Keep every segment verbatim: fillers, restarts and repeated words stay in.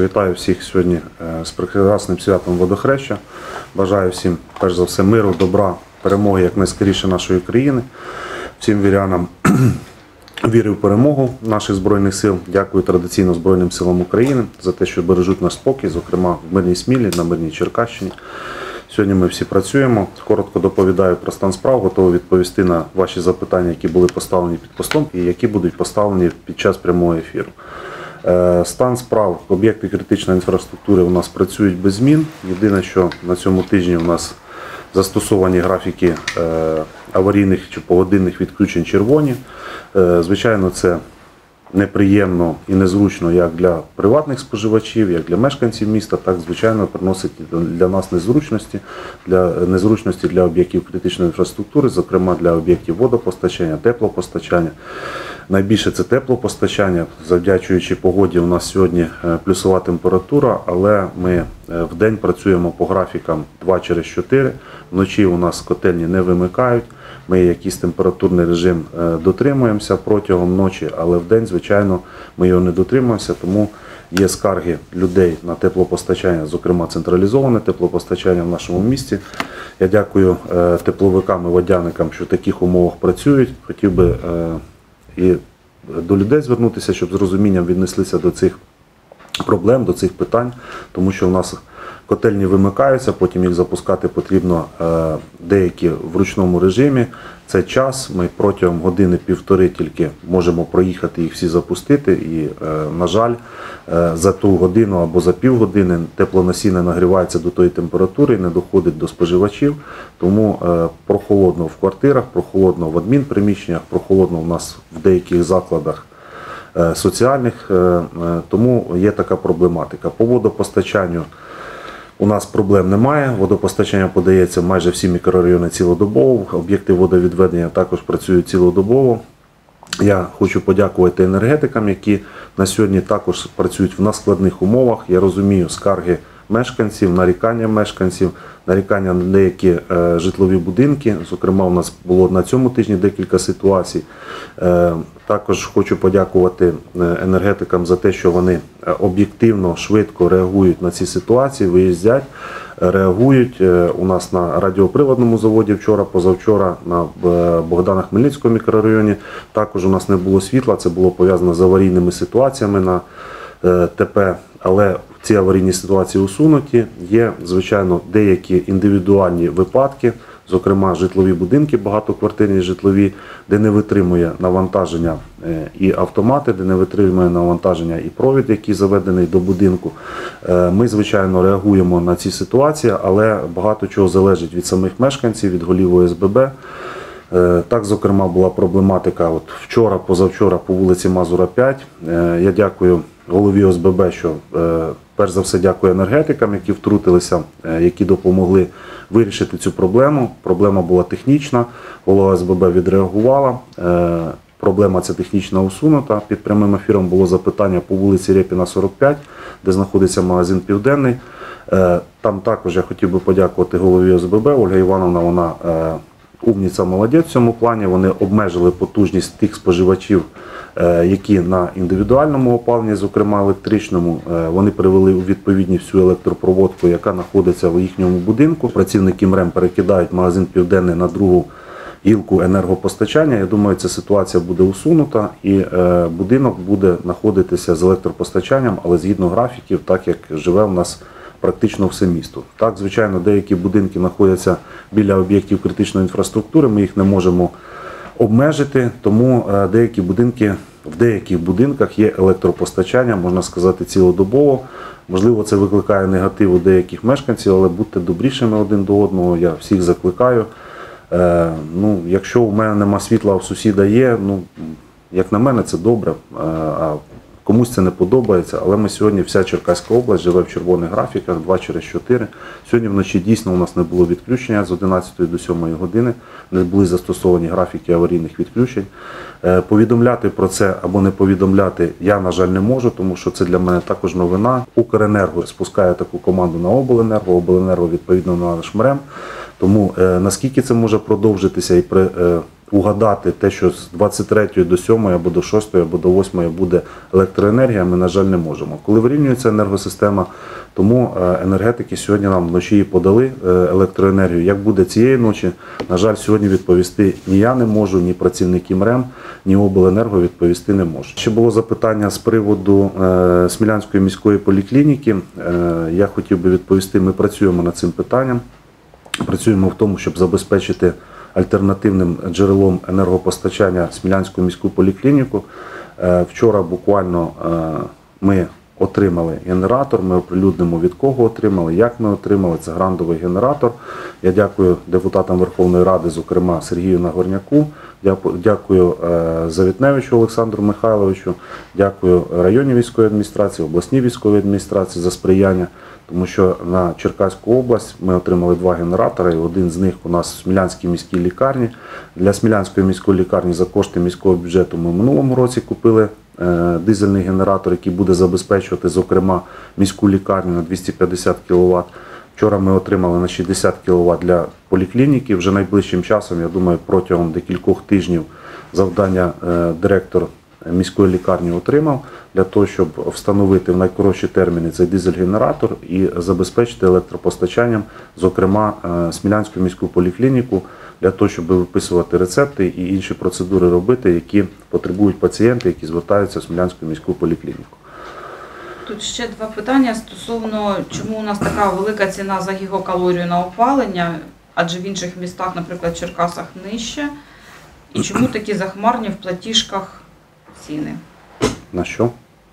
Вітаю всіх сьогодні з прекрасним святом Водохреща. Бажаю всім, перш за все, миру, добра, перемоги якнайскоріше нашої країни. Всім вірянам віри в перемогу наших Збройних сил. Дякую традиційно Збройним силам України за те, що бережуть наш спокій, зокрема в мирній Смілі, на мирній Черкащині. Сьогодні ми всі працюємо. Коротко доповідаю про стан справ, готовий відповісти на ваші запитання, які були поставлені під постом і які будуть поставлені під час прямого ефіру. Стан справ, об'єкти критичної інфраструктури у нас працюють без змін. Єдине, що на цьому тижні у нас застосовані графіки аварійних чи погодинних відключень червоні. Звичайно, це неприємно і незручно як для приватних споживачів, як для мешканців міста, так, звичайно, приносить для нас незручності, для незручності для об'єктів критичної інфраструктури, зокрема для об'єктів водопостачання, теплопостачання. Найбільше це теплопостачання, завдячуючи погоді, у нас сьогодні плюсова температура, але ми в день працюємо по графікам два через чотири, вночі у нас котельні не вимикають, ми якийсь температурний режим дотримуємося протягом ночі, але в день, звичайно, ми його не дотримуємося, тому є скарги людей на теплопостачання, зокрема централізоване теплопостачання в нашому місті. Я дякую тепловикам і водяникам, що в таких умовах працюють. Хотів би і до людей звернутися, щоб з розумінням віднеслися до цих проблем, до цих питань, тому що у нас котельні вимикаються, потім їх запускати потрібно деякі в ручному режимі. Це час, ми протягом години-півтори тільки можемо проїхати їх всі запустити і, на жаль, за ту годину або за півгодини теплоносій не нагрівається до тої температури і не доходить до споживачів, тому прохолодно в квартирах, прохолодно в адмінприміщеннях, прохолодно у нас в деяких закладах соціальних, тому є така проблематика. По водопостачанню у нас проблем немає, водопостачання подається в майже всі мікрорайони цілодобово, об'єкти водовідведення також працюють цілодобово. Я хочу подякувати енергетикам, які на сьогодні також працюють в надскладних умовах. Я розумію скарги мешканців, нарікання мешканців, нарікання на деякі е, житлові будинки. Зокрема, у нас було на цьому тижні декілька ситуацій. Е, також хочу подякувати енергетикам за те, що вони об'єктивно, швидко реагують на ці ситуації, виїздять, реагують. У нас на радіоприводному заводі вчора, позавчора, на Богдана Хмельницького мікрорайоні також у нас не було світла, це було пов'язано з аварійними ситуаціями на ТП, але ці аварійні ситуації усунуті. Є, звичайно, деякі індивідуальні випадки, зокрема житлові будинки, багатоквартирні житлові, де не витримує навантаження і автомати, де не витримує навантаження і провід, який заведений до будинку. Ми, звичайно, реагуємо на ці ситуації, але багато чого залежить від самих мешканців, від голів О С Б Б. Так, зокрема, була проблематика от вчора, позавчора по вулиці Мазура, п'ять. Я дякую голові О С Б Б, що перш за все дякую енергетикам, які втрутилися, які допомогли вирішити цю проблему. Проблема була технічна, голова О С Б Б відреагувала. Проблема ця технічно усунута. Під прямим ефіром було запитання по вулиці Рєпіна, сорок п'ять, де знаходиться магазин «Південний». Там також я хотів би подякувати голові О С Б Б. Ольга Івановна, вона умниця, молодець в цьому плані. Вони обмежили потужність тих споживачів, які на індивідуальному опаленні, зокрема електричному, вони привели у відповідність всю електропроводку, яка знаходиться в їхньому будинку. Працівники МРЕМ перекидають магазин «Південний» на другу гілку енергопостачання. Я думаю, ця ситуація буде усунута і будинок буде знаходитися з електропостачанням, але згідно графіків, так як живе в нас практично все місто. Так, звичайно, деякі будинки знаходяться біля об'єктів критичної інфраструктури, ми їх не можемо обмежити, тому деякі будинки, в деяких будинках є електропостачання, можна сказати, цілодобово. Можливо, це викликає негатив у деяких мешканців, але будьте добрішими один до одного, я всіх закликаю. Ну, якщо у мене нема світла, а у сусіда є, ну, як на мене, це добре, а комусь це не подобається, але ми сьогодні, вся Черкаська область живе в червоних графіках, два через чотири. Сьогодні вночі дійсно у нас не було відключення з одинадцятої до сьомої години, не були застосовані графіки аварійних відключень. Повідомляти про це або не повідомляти я, на жаль, не можу, тому що це для мене також новина. Укренерго спускає таку команду на обленерго, обленерго відповідно на наш МРЕМ. Тому наскільки це може продовжитися і при угадати те, що з двадцять третьої до сьомої або до шостої або до восьмої буде електроенергія, ми, на жаль, не можемо. Коли вирівнюється енергосистема, тому енергетики сьогодні нам вночі подали електроенергію. Як буде цієї ночі, на жаль, сьогодні відповісти ні я не можу, ні працівники МРЕМ, ні обленерго відповісти не можуть. Ще було запитання з приводу Смілянської міської поліклініки. Я хотів би відповісти, ми працюємо над цим питанням. Працюємо в тому, щоб забезпечити альтернативним джерелом енергопостачання Смілянську міську поліклініку. Вчора буквально ми отримали генератор, ми оприлюднимо, від кого отримали, як ми отримали. Це грандовий генератор. Я дякую депутатам Верховної Ради, зокрема Сергію Нагорняку, дякую Завітневичу Олександру Михайловичу, дякую районній військовій адміністрації, обласній військовій адміністрації за сприяння. Тому що на Черкаську область ми отримали два генератори, і один з них у нас в Смілянській міській лікарні. Для Смілянської міської лікарні за кошти міського бюджету ми в минулому році купили дизельний генератор, який буде забезпечувати, зокрема, міську лікарню на двісті п'ятдесят кіловат. Вчора ми отримали на шістдесят кіловат для поліклініки. Вже найближчим часом, я думаю, протягом декількох тижнів завдання директор міської лікарні отримав для того, щоб встановити в найкоротші терміни цей дизель-генератор і забезпечити електропостачанням, зокрема, Смілянську міську поліклініку, для того, щоб виписувати рецепти і інші процедури робити, які потребують пацієнти, які звертаються в Смілянську міську поліклініку. Тут ще два питання стосовно, чому у нас така велика ціна за гігакалорію на опалення, адже в інших містах, наприклад, в Черкасах, нижче, і чому такі захмарні в платіжках ціни? На що?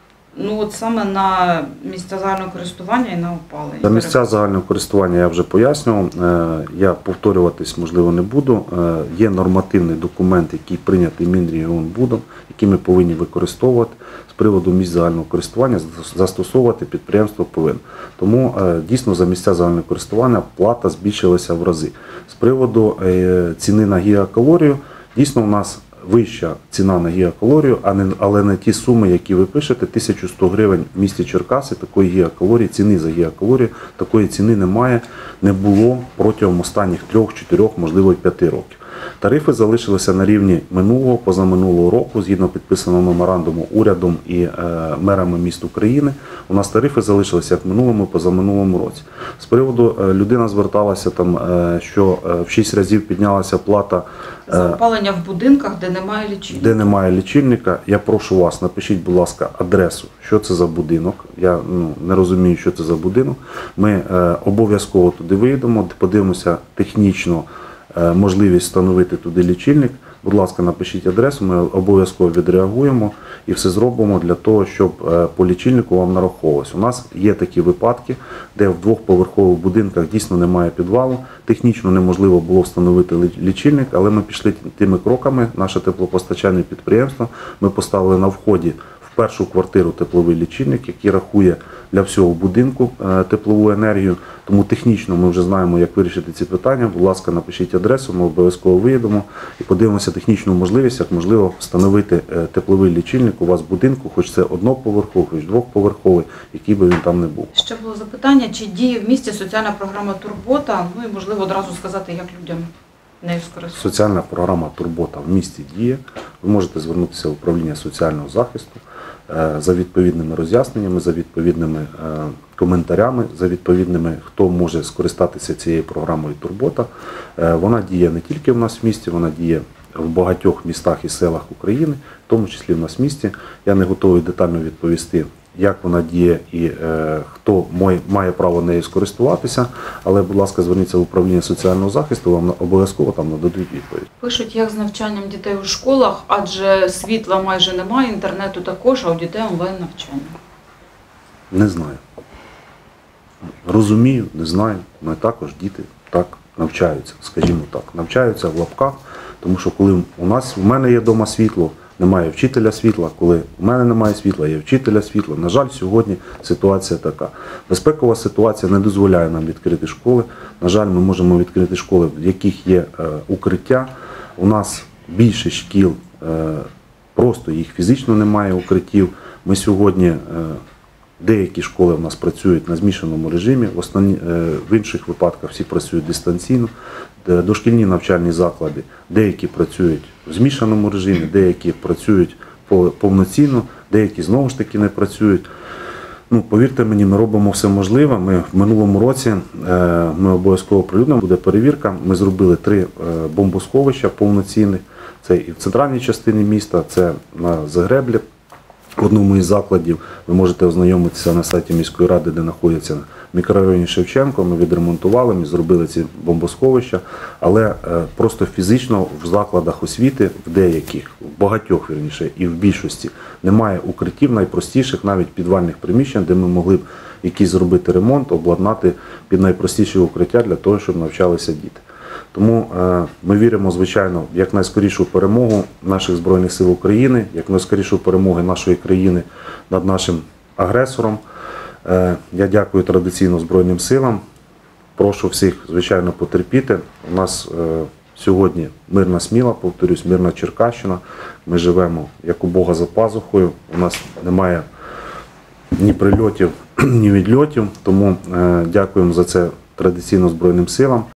Ну от саме на місця загального користування і на опалення. За місця загального користування я вже пояснював, я повторюватись, можливо, не буду. Є нормативний документ, який прийнятий Мінрегіонбудом, який ми повинні використовувати. З приводу місць загального користування застосовувати підприємство повинно. Тому дійсно за місця загального користування плата збільшилася в рази. З приводу ціни на гігакалорію, дійсно у нас вища ціна на гігакалорію, але не ті суми, які ви пишете, тисяча сто гривень в місті Черкаси, такої гігакалорії, ціни за гігакалорію, такої ціни немає, не було протягом останніх трьох, чотирьох, можливо, і п'яти років. Тарифи залишилися на рівні минулого, позаминулого року, згідно підписаного меморандуму урядом і е, мерами міст України. У нас тарифи залишилися як в минулому, позаминулому році. З приводу е, людина зверталася, там, е, що е, в шість разів піднялася плата е, за опалення в будинках, де немає лічильника. Де немає лічильника. Я прошу вас, напишіть, будь ласка, адресу, що це за будинок. Я ну, не розумію, що це за будинок. Ми е, обов'язково туди виїдемо, подивимося технічно можливість встановити туди лічильник. Будь ласка, напишіть адресу, ми обов'язково відреагуємо і все зробимо для того, щоб по лічильнику вам нараховувалось. У нас є такі випадки, де в двохповерхових будинках дійсно немає підвалу, технічно неможливо було встановити лічильник, але ми пішли тими кроками, наше теплопостачальне підприємство, ми поставили на вході в першу квартиру тепловий лічильник, який рахує для всього будинку теплову енергію. Тому технічно ми вже знаємо, як вирішити ці питання. Будь ласка, напишіть адресу, ми обов'язково виїдемо і подивимося технічну можливість, як можливо встановити тепловий лічильник у вас в будинку, хоч це одноповерховий, хоч двохповерховий, який би він там не був. Ще було запитання, чи діє в місті соціальна програма «Турбота», ну і можливо одразу сказати, як людям нею скористатися. Соціальна програма «Турбота» в місті діє. Ви можете звернутися в управління соціального захисту за відповідними роз'ясненнями, за відповідними коментарями, за відповідними, хто може скористатися цією програмою «Турбота». Вона діє не тільки в нас в місті, вона діє в багатьох містах і селах України, в тому числі в нас в місті. Я не готовий детально відповісти, як вона діє і е, хто має, має право нею скористуватися, але, будь ласка, зверніться в управління соціального захисту, вам обов'язково там нададуть відповідь. Пишуть, як з навчанням дітей у школах, адже світла майже немає, інтернету також, а у дітей онлайн-навчання. Не знаю. Розумію, не знаю. Ми також діти так навчаються, скажімо так. Навчаються в лапках, тому що коли у нас, у мене є вдома світло, немає вчителя світла, коли в мене немає світла, є вчителя світла. На жаль, сьогодні ситуація така. Безпекова ситуація не дозволяє нам відкрити школи. На жаль, ми можемо відкрити школи, в яких є е, укриття. У нас більше шкіл, е, просто їх фізично немає укриттів. Ми сьогодні е, Деякі школи в нас працюють на змішаному режимі, в, основні, е, в інших випадках всі працюють дистанційно. Де дошкільні навчальні заклади, деякі працюють в змішаному режимі, деякі працюють по- повноцінно, деякі знову ж таки не працюють. Ну, повірте мені, ми робимо все можливе. Ми в минулому році е, ми обов'язково прилюднимо, буде перевірка. Ми зробили три е, бомбосховища повноцінних. Це і в центральній частині міста, це на Загреблі. В одному із закладів ви можете ознайомитися на сайті міської ради, де знаходяться в мікрорайоні Шевченко. Ми відремонтували, ми зробили ці бомбосховища, але е, просто фізично в закладах освіти, в деяких, в багатьох вірніше, і в більшості немає укриттів найпростіших, навіть підвальних приміщень, де ми могли б якийсь зробити ремонт, обладнати під найпростіші укриття для того, щоб навчалися діти. Тому е, ми віримо, звичайно, в якнайскорішу перемогу наших Збройних сил України, якнайскорішу перемогу нашої країни над нашим агресором. Е, я дякую традиційно Збройним силам. Прошу всіх, звичайно, потерпіти. У нас е, сьогодні мирна Сміла, повторюсь, мирна Черкащина. Ми живемо як у Бога за пазухою. У нас немає ні прильотів, ні відльотів. Тому е, дякуємо за це традиційно Збройним силам.